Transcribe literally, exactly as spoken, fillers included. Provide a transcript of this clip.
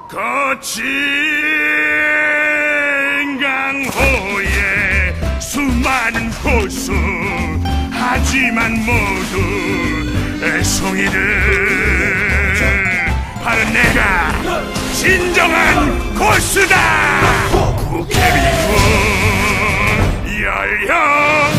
거친 강호에 수많은 고수 하지만 모두 애송이들 바로 내가 진정한 고수다. 국회비군 열려